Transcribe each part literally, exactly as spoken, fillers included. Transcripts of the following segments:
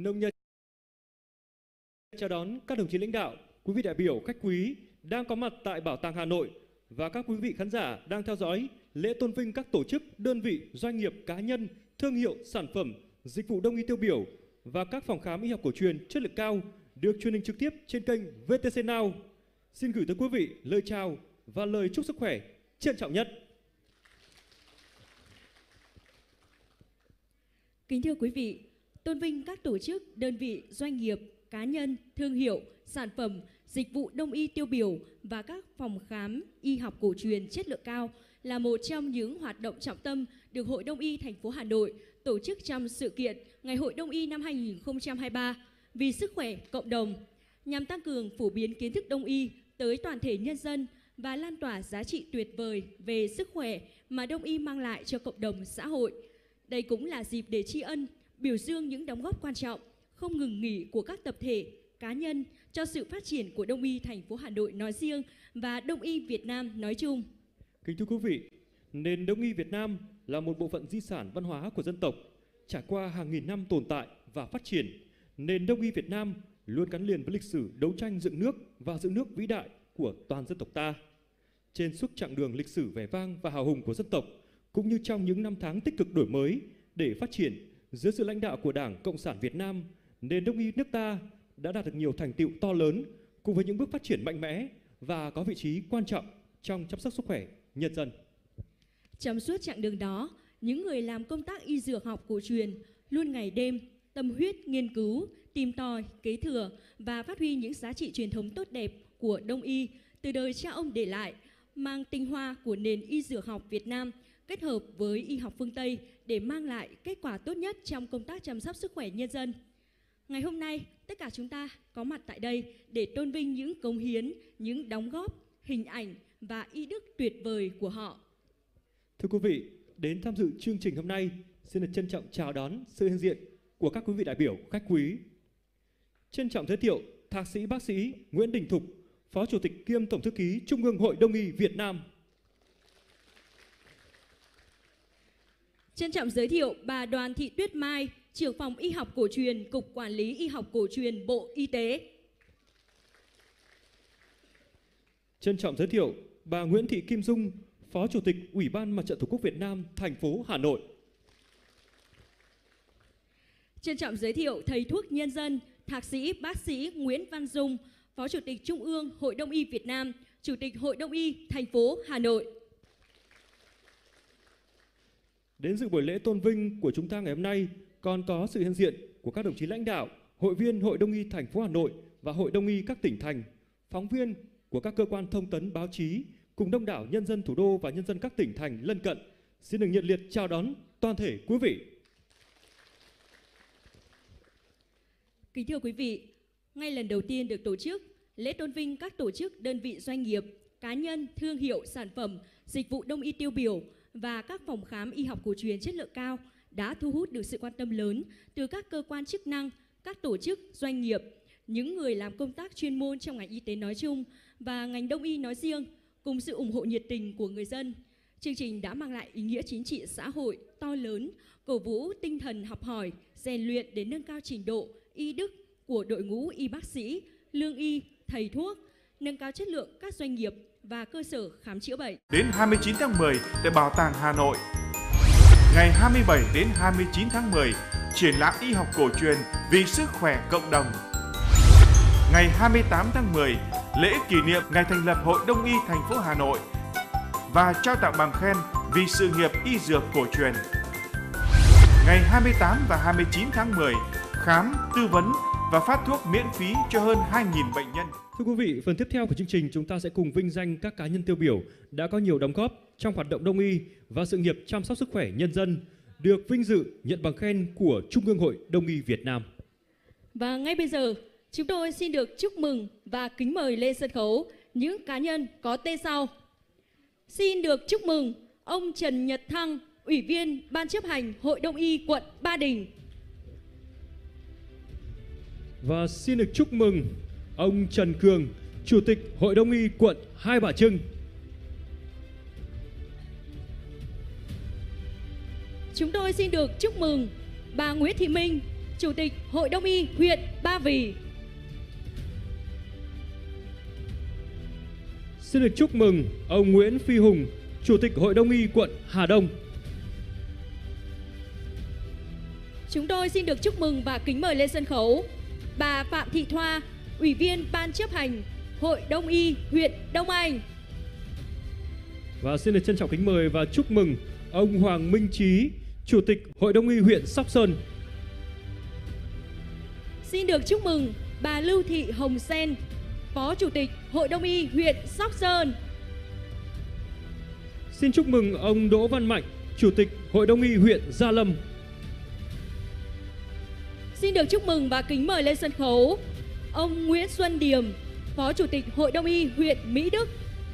nồng nhiệt chào đón các đồng chí lãnh đạo, quý vị đại biểu, khách quý đang có mặt tại Bảo tàng Hà Nội và các quý vị khán giả đang theo dõi lễ tôn vinh các tổ chức, đơn vị, doanh nghiệp, cá nhân, thương hiệu, sản phẩm, dịch vụ đông y tiêu biểu và các phòng khám y học cổ truyền chất lượng cao được truyền hình trực tiếp trên kênh vê tê xê Now. Xin gửi tới quý vị lời chào và lời chúc sức khỏe trân trọng nhất. Kính thưa quý vị, tôn vinh các tổ chức, đơn vị, doanh nghiệp, cá nhân, thương hiệu, sản phẩm, dịch vụ đông y tiêu biểu và các phòng khám y học cổ truyền chất lượng cao là một trong những hoạt động trọng tâm được Hội Đông y thành phố Hà Nội tổ chức trong sự kiện Ngày hội Đông y năm hai nghìn không trăm hai mươi ba vì sức khỏe cộng đồng, nhằm tăng cường phổ biến kiến thức đông y tới toàn thể nhân dân và lan tỏa giá trị tuyệt vời về sức khỏe mà đông y mang lại cho cộng đồng xã hội. Đây cũng là dịp để tri ân, biểu dương những đóng góp quan trọng, không ngừng nghỉ của các tập thể, cá nhân cho sự phát triển của Đông y thành phố Hà Nội nói riêng và Đông y Việt Nam nói chung. Kính thưa quý vị, nền Đông y Việt Nam là một bộ phận di sản văn hóa của dân tộc. Trải qua hàng nghìn năm tồn tại và phát triển, nền Đông y Việt Nam luôn gắn liền với lịch sử đấu tranh dựng nước và giữ nước vĩ đại của toàn dân tộc ta. Trên suốt chặng đường lịch sử vẻ vang và hào hùng của dân tộc, cũng như trong những năm tháng tích cực đổi mới để phát triển dưới sự lãnh đạo của Đảng Cộng sản Việt Nam, nền Đông y nước ta đã đạt được nhiều thành tựu to lớn cùng với những bước phát triển mạnh mẽ và có vị trí quan trọng trong chăm sóc sức khỏe nhân dân. Trong suốt chặng đường đó, những người làm công tác y dược học cổ truyền luôn ngày đêm tâm huyết nghiên cứu, tìm tòi, kế thừa và phát huy những giá trị truyền thống tốt đẹp của Đông y từ đời cha ông để lại, mang tinh hoa của nền y dược học Việt Nam kết hợp với y học phương Tây để mang lại kết quả tốt nhất trong công tác chăm sóc sức khỏe nhân dân. Ngày hôm nay, tất cả chúng ta có mặt tại đây để tôn vinh những cống hiến, những đóng góp, hình ảnh và y đức tuyệt vời của họ. Thưa quý vị, đến tham dự chương trình hôm nay, xin được trân trọng chào đón sự hiện diện của các quý vị đại biểu, khách quý. Trân trọng giới thiệu Thạc sĩ bác sĩ Nguyễn Đình Thục, Phó Chủ tịch kiêm Tổng thư ký Trung ương Hội Đông y Việt Nam. Trân trọng giới thiệu bà Đoàn Thị Tuyết Mai, trưởng phòng y học cổ truyền, Cục Quản lý Y học cổ truyền, Bộ Y tế. Trân trọng giới thiệu bà Nguyễn Thị Kim Dung, Phó Chủ tịch Ủy ban Mặt trận Tổ quốc Việt Nam, thành phố Hà Nội. Trân trọng giới thiệu thầy thuốc nhân dân, Thạc sĩ bác sĩ Nguyễn Văn Dung, Phó Chủ tịch Trung ương Hội Đông y Việt Nam, Chủ tịch Hội Đông y thành phố Hà Nội. Đến dự buổi lễ tôn vinh của chúng ta ngày hôm nay còn có sự hiện diện của các đồng chí lãnh đạo, hội viên Hội Đông y thành phố Hà Nội và Hội Đông y các tỉnh thành, phóng viên của các cơ quan thông tấn báo chí cùng đông đảo nhân dân thủ đô và nhân dân các tỉnh thành lân cận. Xin được nhiệt liệt chào đón toàn thể quý vị. Kính thưa quý vị, ngay lần đầu tiên được tổ chức, lễ tôn vinh các tổ chức, đơn vị, doanh nghiệp, cá nhân, thương hiệu, sản phẩm, dịch vụ đông y tiêu biểu và các phòng khám y học cổ truyền chất lượng cao đã thu hút được sự quan tâm lớn từ các cơ quan chức năng, các tổ chức, doanh nghiệp, những người làm công tác chuyên môn trong ngành y tế nói chung và ngành đông y nói riêng, cùng sự ủng hộ nhiệt tình của người dân. Chương trình đã mang lại ý nghĩa chính trị xã hội to lớn, cổ vũ tinh thần học hỏi, rèn luyện để nâng cao trình độ y đức của đội ngũ y bác sĩ, lương y, thầy thuốc, nâng cao chất lượng các doanh nghiệp và cơ sở khám chữa bệnh. Đến hai mươi chín tháng mười tại Bảo tàng Hà Nội. Ngày hai mươi bảy đến hai mươi chín tháng mười, triển lãm y học cổ truyền vì sức khỏe cộng đồng. Ngày hai mươi tám tháng mười, lễ kỷ niệm ngày thành lập Hội Đông y thành phố Hà Nội và trao tặng bằng khen vì sự nghiệp y dược cổ truyền. Ngày hai mươi tám và hai mươi chín tháng mười, khám, tư vấn và phát thuốc miễn phí cho hơn hai nghìn bệnh nhân. Thưa quý vị, phần tiếp theo của chương trình chúng ta sẽ cùng vinh danh các cá nhân tiêu biểu đã có nhiều đóng góp trong hoạt động đông y và sự nghiệp chăm sóc sức khỏe nhân dân, được vinh dự nhận bằng khen của Trung ương Hội Đông y Việt Nam. Và ngay bây giờ, chúng tôi xin được chúc mừng và kính mời lên sân khấu những cá nhân có tên sau. Xin được chúc mừng ông Trần Nhật Thăng, Ủy viên Ban chấp hành Hội Đông y quận Ba Đình. Và xin được chúc mừng ông Trần Cường, Chủ tịch Hội Đông y quận Hai Bà Trưng. Chúng tôi xin được chúc mừng bà Nguyễn Thị Minh, Chủ tịch Hội Đông y huyện Ba Vì. Xin được chúc mừng ông Nguyễn Phi Hùng, Chủ tịch Hội Đông y quận Hà Đông. Chúng tôi xin được chúc mừng và kính mời lên sân khấu bà Phạm Thị Thoa, Ủy viên Ban chấp hành Hội Đông y huyện Đông Anh. Và xin được trân trọng kính mời và chúc mừng ông Hoàng Minh Trí, Chủ tịch Hội Đông y huyện Sóc Sơn. Xin được chúc mừng bà Lưu Thị Hồng Sen, Phó Chủ tịch Hội Đông y huyện Sóc Sơn. Xin chúc mừng ông Đỗ Văn Mạnh, Chủ tịch Hội Đông y huyện Gia Lâm. Xin được chúc mừng và kính mời lên sân khấu ông Nguyễn Xuân Điềm, Phó Chủ tịch Hội Đông y huyện Mỹ Đức.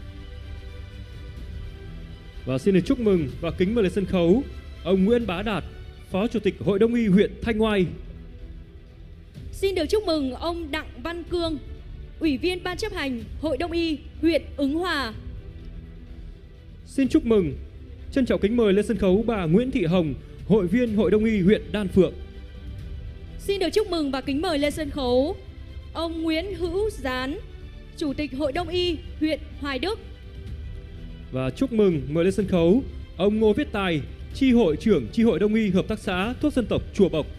Và xin được chúc mừng và kính mời lên sân khấu ông Nguyễn Bá Đạt, Phó Chủ tịch Hội Đông y huyện Thanh Oai. Xin được chúc mừng ông Đặng Văn Cương, Ủy viên Ban chấp hành Hội Đông y huyện Ứng Hòa. Xin chúc mừng, trân trọng kính mời lên sân khấu bà Nguyễn Thị Hồng, Hội viên Hội Đông y huyện Đan Phượng. Xin được chúc mừng và kính mời lên sân khấu ông Nguyễn Hữu Gián, Chủ tịch Hội Đông y huyện Hoài Đức. Và chúc mừng mời lên sân khấu ông Ngô Viết Tài, Chi hội trưởng Chi hội Đông y Hợp tác xã Thuốc Dân tộc Chùa Bộc.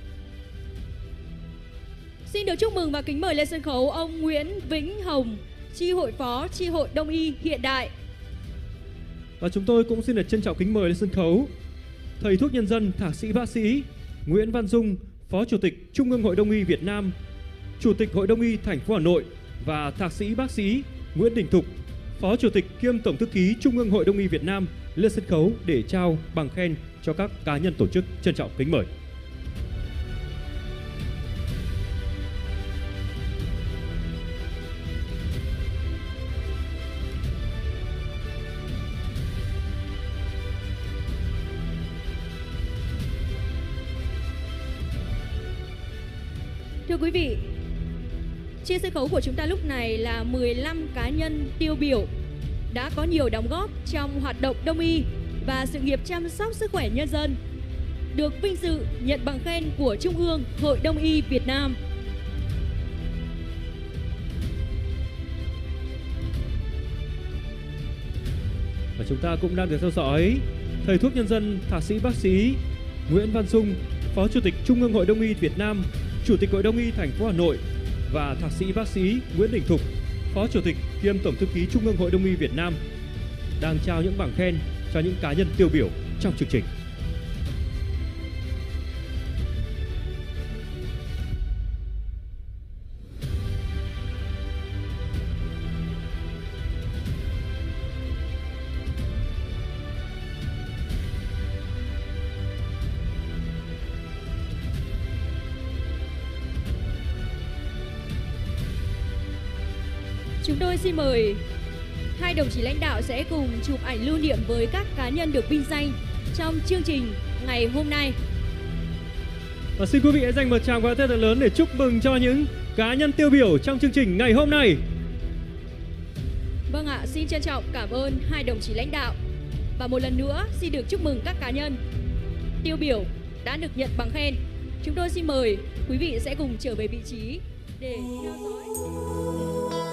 Xin được chúc mừng và kính mời lên sân khấu ông Nguyễn Vĩnh Hồng, Chi hội Phó Chi hội Đông y Hiện Đại. Và chúng tôi cũng xin được trân trọng kính mời lên sân khấu thầy thuốc nhân dân Thạc sĩ bác sĩ Nguyễn Văn Dung, Phó Chủ tịch Trung ương Hội Đông y Việt Nam, Chủ tịch Hội Đông y thành phố Hà Nội và Thạc sĩ bác sĩ Nguyễn Đình Thục, Phó Chủ tịch kiêm Tổng thư ký Trung ương Hội Đông y Việt Nam lên sân khấu để trao bằng khen cho các cá nhân tổ chức. Trân trọng kính mời. Thưa quý vị, trên sân khấu của chúng ta lúc này là mười lăm cá nhân tiêu biểu đã có nhiều đóng góp trong hoạt động đông y và sự nghiệp chăm sóc sức khỏe nhân dân, được vinh dự nhận bằng khen của Trung ương Hội Đông y Việt Nam. Và chúng ta cũng đang được theo dõi thầy thuốc nhân dân Thạc sĩ bác sĩ Nguyễn Văn Dung, Phó Chủ tịch Trung ương Hội Đông y Việt Nam, Chủ tịch Hội Đông y thành phố Hà Nội và Thạc sĩ bác sĩ Nguyễn Đình Thục, Phó Chủ tịch kiêm Tổng thư ký Trung ương Hội Đông y Việt Nam đang trao những bằng khen cho những cá nhân tiêu biểu trong chương trình. Chúng tôi xin mời hai đồng chí lãnh đạo sẽ cùng chụp ảnh lưu niệm với các cá nhân được vinh danh trong chương trình ngày hôm nay. Và xin quý vị hãy dành một tràng pháo tay thật lớn để chúc mừng cho những cá nhân tiêu biểu trong chương trình ngày hôm nay. Vâng ạ, xin trân trọng cảm ơn hai đồng chí lãnh đạo. Và một lần nữa xin được chúc mừng các cá nhân tiêu biểu đã được nhận bằng khen. Chúng tôi xin mời quý vị sẽ cùng trở về vị trí để theo dõi.